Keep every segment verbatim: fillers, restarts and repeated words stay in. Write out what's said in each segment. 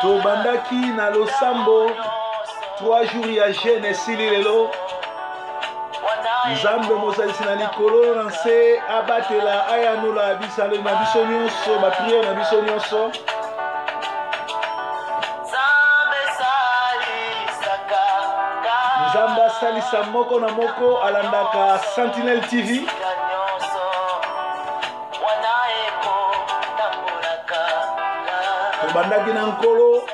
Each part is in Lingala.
Tobandaki na losambo trois jours ya jeune esili lelo. Nzambe mosalisi na likolo na nse abatela ayanula bisale na biso nyonso ba priere na biso nyonso. Nzambe asalisa moko na moko alandaka Sentinelle T V. Tobandaki na nkolo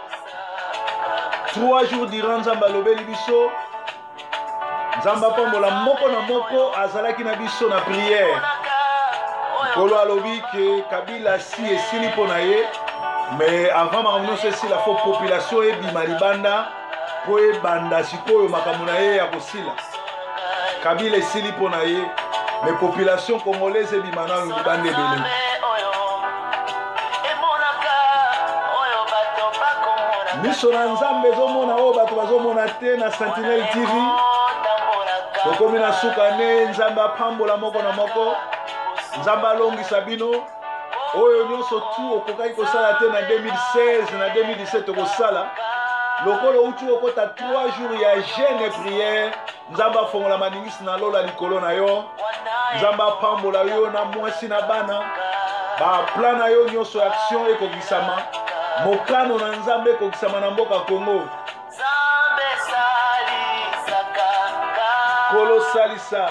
trois jours durant Nzambe alobeli biso. Nzamba pambola moko na moko azalaki na biso na prière. Nkolo alobi ke Kabila si esili mpo na ye, mais avant makambo nyonso esila fo population ebima libanda po ebanda sikoyo makambo na ye ya kosila. Kabila esili mpo na ye, mais population congolaise ebima nanu libanda ebele. Miso na Nzambe ezomona oyo bato bazomona te na Sentinelle T V. Tokomi na suka ne Nzambe apambola moko na moko. Nzambe alongisa bino oyo nyonso tu okokaki kosala te na deux mille seize na deux mille dix-sept okosala. Lokolo utu okota trois jours ya jeûne prière. Nzambe afongola maningisi na lola likolo na yo. Nzambe apambola yo na mwasi na bana. Ba plan na yo nyonso action ekokisama. Mokano na Nzambe ekokisama na mboka Congo. Kolo salisa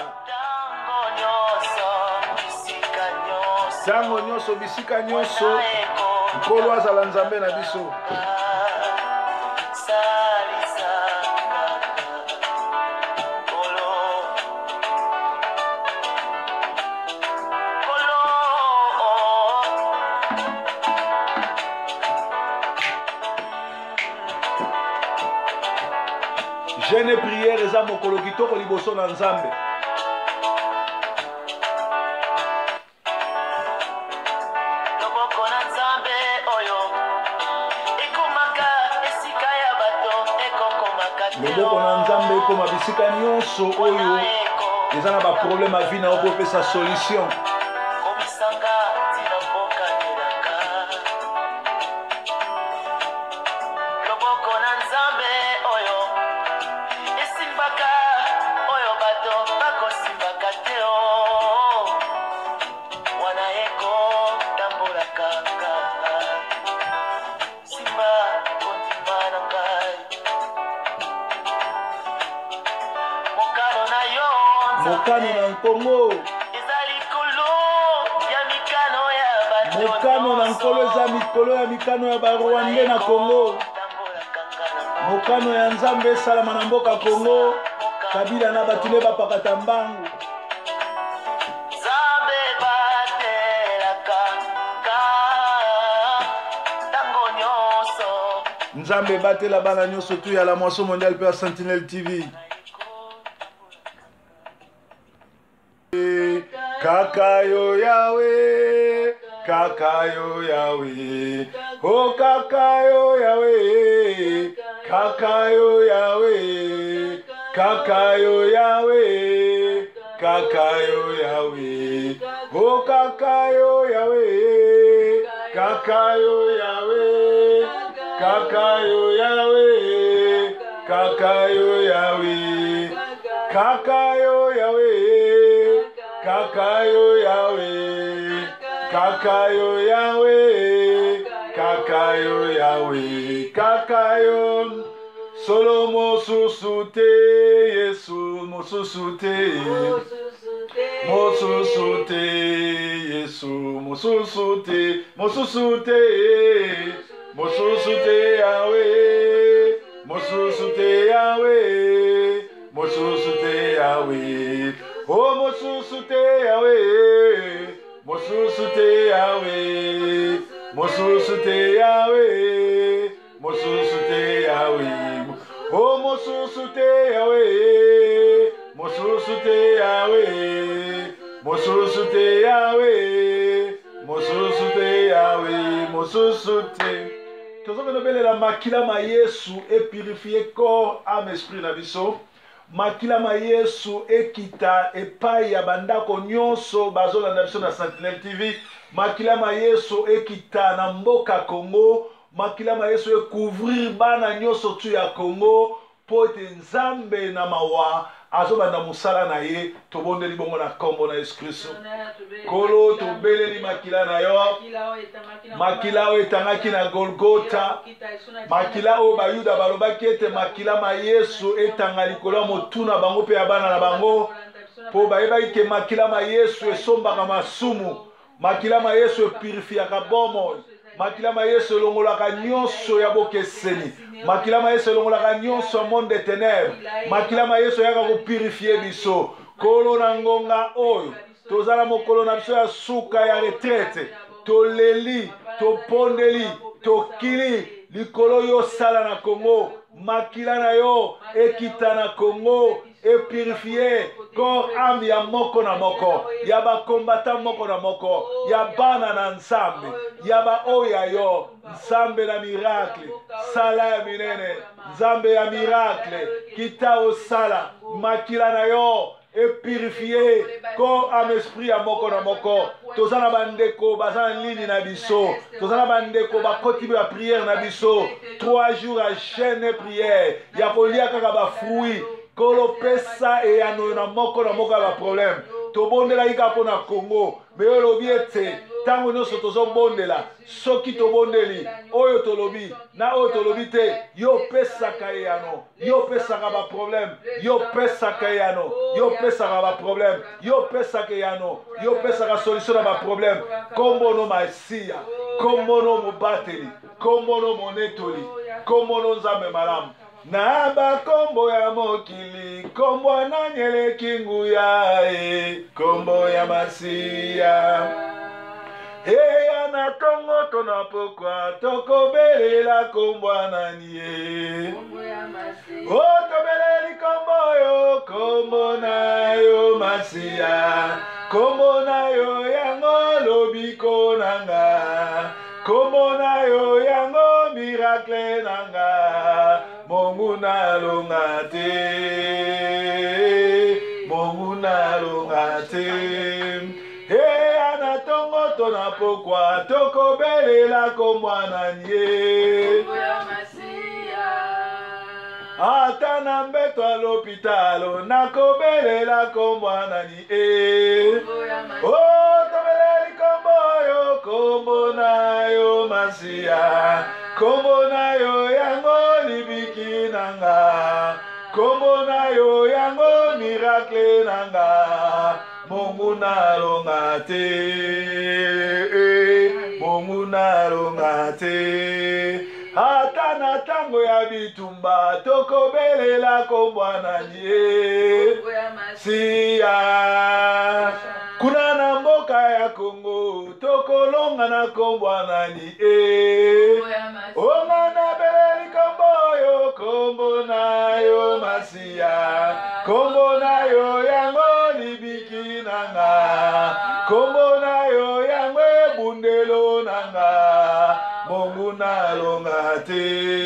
tango nyonso bisika nyonso Nkolo azala Nzambe na biso. Jeune prière eza mokolo kitoko liboso na Nzambe. Loboko na Nzambe ekoma bisika nyonso oyo eza na ba problème a vie na okopesa solution. Mokano na Kongo. Mokano na nkolo eza mikolo ya mikano ya Barwande na Kongo. Mokano ya Nzambe salama na mboka Kongo. Kabila na batule bapakata mbangu. Nzambe batela bana nyonso tu ya la moisson mondiale pe Sentinelle T V. Kakayo Yahweh, Kakayo Yahweh, oh Kakayo Yahweh, Kakayo Yahweh, Kakayo Yahweh, Kakayo Yahweh, oh Kakayo Yahweh, Kakayo Yahweh, Kakayo Yahweh, Kakayo Yahweh, Kakayo Yahweh. Kakayo Yahweh, Kakayo Yahweh, Kakayo Yahweh, Kakayo Solo mosusute Yesu mosusute mosusute Yesu mosusute mosusute mosusute Yahweh mosusute Yahweh mosusute Yahweh. Oh mosusute Yahweh, mosusute Yahweh, mosusute Yahweh, mosusute Yahweh. Oh mosusute Yahweh, mosusute Yahweh, mosusute Yahweh, mosusute Yahweh, mosusute. Tozobe nobele la makila ma Yesu et purifier corps, âme, esprit na biso. Makila ma Yesu ekita epai ya bandako nyonso bazolanda biso na Sentinelle T V. Makila ma Yesu ekita na mboka Congo. makila ma Yesu couvrir bana nyoso tu ya Congo pote nzambe na mawa azobanda musala na ye tobondeli bongo na kombo na Yesu Kristo kolo tobeleli makila na yo makila oyo etangaki na Golgota makila oyo bayuda balobaki ete makila ma Yesu etanga likolo motuna bango pe ya bana na bango po bayebaki ke makila ma Yesu esombaka masumu makila ma Yesu epurifiaka bomoi makila ma Yesu elongolaka nyonso ya bokeseni makila ma Yesu elongolaka nyonso ya monde de ténèbres makila ma Yesu yaka kopurifie biso kolo na ngonga oyo tozala mokolo na biso ya suka ya retraite toleli topondeli tokili likolo yo sala na Congo makila na yo ekita na Congo epurifie corps âme ya moko na moko ya bakombata moko na moko ya bana na nzambe ya ba oya yo nzambe na miracle sala ya minene nzambe ya miracle kita osala makila na yo epurifie corps âme esprit ya moko na moko tozana bandeko baza na ligne na biso tozana bandeko bakoti ya prière na biso trois jours à jeûne et prière ya kolia kaka ba fruits kolo pesa e ano na moko na moko ba problème tobondela ika pona Congo me olobi ete tango nyonso tozobondela soki tobondeli oyo tolobi na oyo tolobi te yo pesaka e ano yo pesaka ba problème yo pesaka e ano yo pesaka ba problème yo pesaka e ano yo pesaka solution na ba problème kombo no masia kombo no mobateli kombo no monetoli kombo no nzambe malamu na bakombo ya mokili kombo na nyeleki nguya e kombo ya masia eya na Congo tona pokwa tokobelela kombo nani e o tobeleli kombo yo kombo na yo masia kombo na yo yango lobiko nanga kombo na yo yango miracle nanga Mungu nalonga te Mungu nalonga te e anatongo tona pokwa tokobelela kombo nani e ata na mbeto ya lopitalo nakobelela kombo nani e o tobeleli kombo yo kombo na yo masia kombo na yo yango libiki nanga kombo na yo yango miracle nanga Mungu nalonga te Mungu nalonga te ata na tango ya bitumba tokobelela kombo nani e siya kuna na mboka ya Congo tokolonga na kombo nani e onga na beleli kombo yo kombo na yo masia kombo na yo yango libiki nanga kombo na yo yango bundelo nanga Mungu nalonga te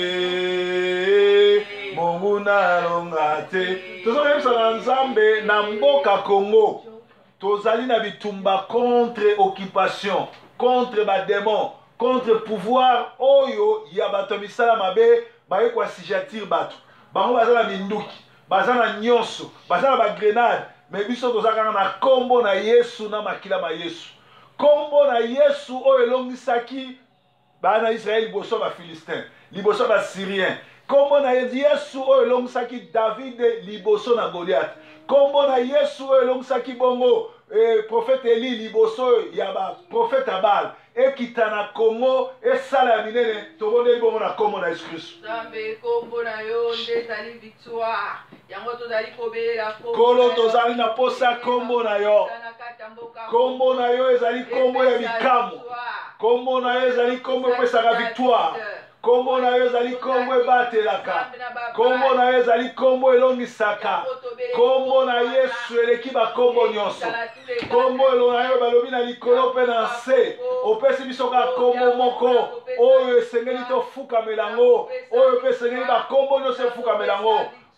Mungu nalonga te tozobebisa na nzambe na mboka Congo tozali na bitumba contre occupation contre ba démon contre pouvoir oyo ya bato misala mabe baye kwa sijatir bato bango baza na minduki baza na nyonso baza na ba grenade mais biso tozaka na kombo na Yesu na makila ma Yesu kombo na Yesu oyo elongisaki bana Israël liboso ba Philistin liboso ba Syrien kombo na Yesu oyo elongisaki David liboso na Goliath kombo na Yesu oyo elongisaki bongo eh, prophète Eli liboso ya ba prophète Abal ekita na Congo esala ya minene tobondeli bongo na kombo na Yesu Kristo Nzambe kombo na yo nde ezali victoire yango tozali kobelela kolo tozali na posa kombo na yo kombo na yo ezali kombo ya bikamu kombo na yo ezali kombo epesaka victoire kombo na yo ezali kombo ebatelaka kombo na yo ezali kombo elongisaka kombo na Yesu eleki bakombo nyonso kombo na yo balobi na likolo mpe na nse opesi biso kaka kombo moko oyo esengeli tofukamela yango oyo mpe esengeli bakombo nyonso efukamela yango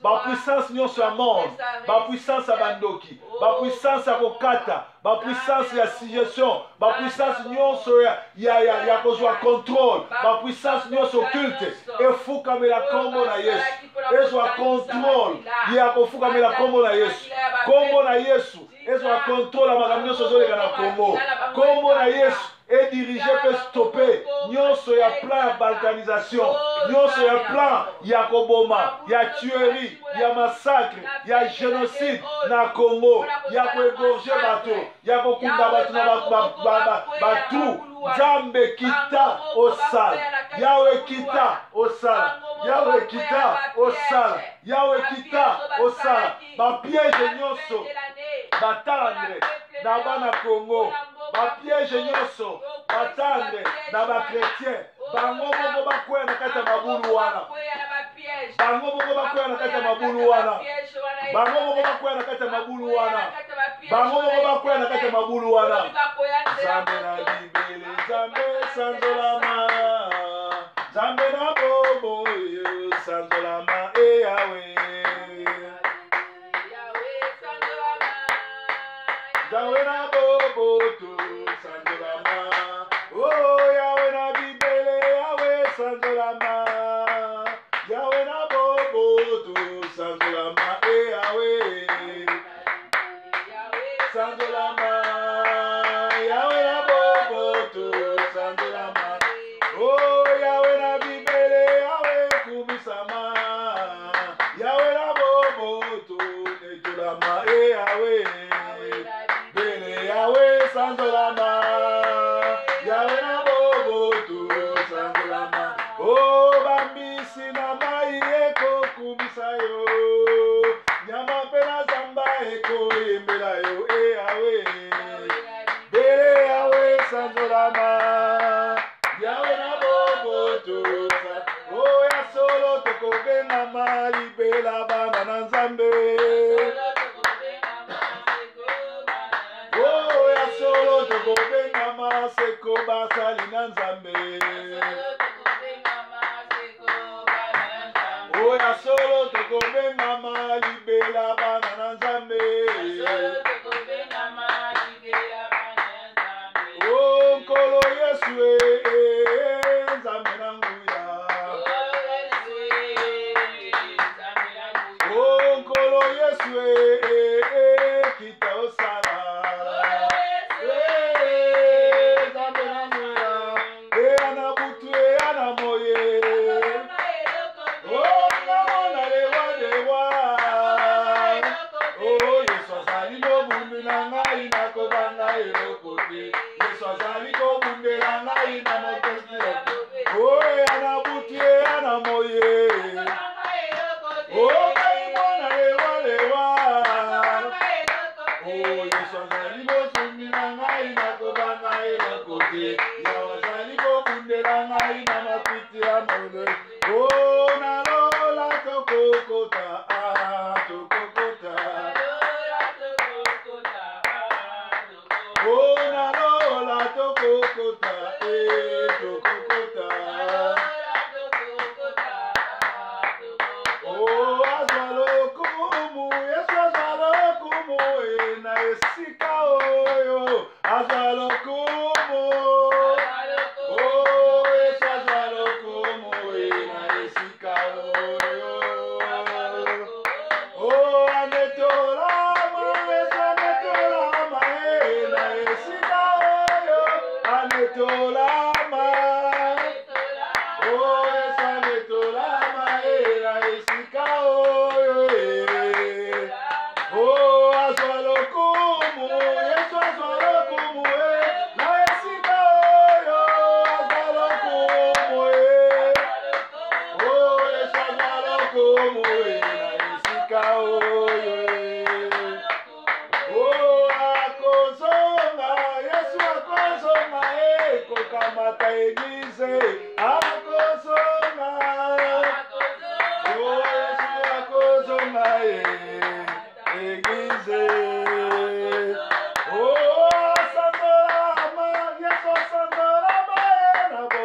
ba puissance nyonso ya monde, ba puissance ya bandoki, ba puissance ya kokata, ba puissance ya suggestion, ba puissance nyonso ya ya ya, ya kozwa contrôle, ba puissance nyonso culte, efukamela kombo na Yesu, ezwa contrôle ya kofukamela kombo na Yesu, kombo na Yesu, ezwa contrôle ya makambo nyonso ezoleka na Congo, kombo na Yesu et diriger peut stopper nyonso ya plan ya balkanisation, nyonso ya plan ya koboma, ya tuerie, ya massacre, ya génocide na Congo, ya koégorger bato, ya kokunda bato na batu. Nzambe kita osala, Yawe kita osala, Yawe kita osala, Yawe kita osala, ba piège nyonso batandre na bana Congo, ba piège nyonso batandre na ba chrétien, bango bongo bakwea na kati ya mabulu wana, bango bongo bakwea na kati ya mabulu wana, bango bongo bakwea na kati ya mabulu wana, bango bongo bakwea na kati ya mabulu wana. Nzambe na bibele, Nzambe sanzolama, Nzambe na bobo yo sanzolama, e Yawe. Yawe na bobo tu sanzolama, oh Yawe na bibele, Yawe sanzolama, Yawe na bobo tu sanzolama, e Yawe. Sanzolama, Yawe na bobo tu sanzolama, oh Yawe na bibele, Yawe kubisama, Yawe na bobo tu netulama, e Yawe. Bele Yawe sanzolama, Yawe na bobo tu sanzolama, oh bambisi na mai eko kubisa yo, nyama pena zamba eko yembela yo, e Yawe. Bele Yawe sanzolama, Yawe na bobo tu sanzolama, oh ya solo toko benga mali bela bana na Nzambe. Oh ya solo toko benga ma seko basali na Nzambe. Oh ya solo toko benga ma libela bana na Nzambe. Oh nkolo Yesu e Nzambe na nguya. Oh nkolo Yesu e kita osala.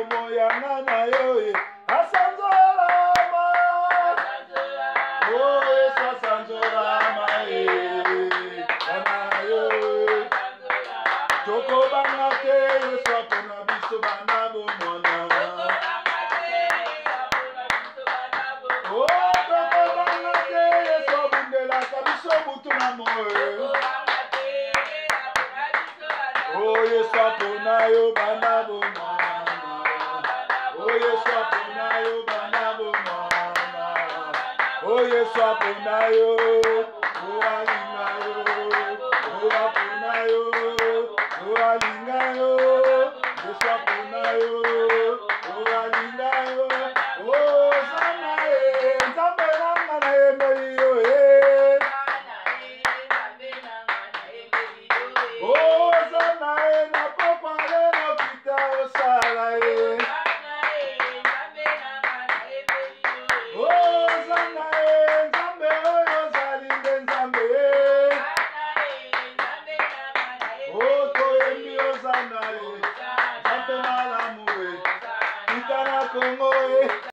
Oh Oh Yesu apona yo bana bomwana. Oh Yesu apona yo bana bomwana. Oh Yesu apona yo. Oh alinga yo. Oh apona yo. Oh alinga yo. Yesu apona yo. Oh alinga yo. Oh sana e. Nzambe nanga na emeli yo e. Oh sana e na papa le no kita o sala e. Oh sana e nzambe oyo zalinde nzambe e. Oh to embi o sana e. Nzambe malamu e. Kita na Kongo e.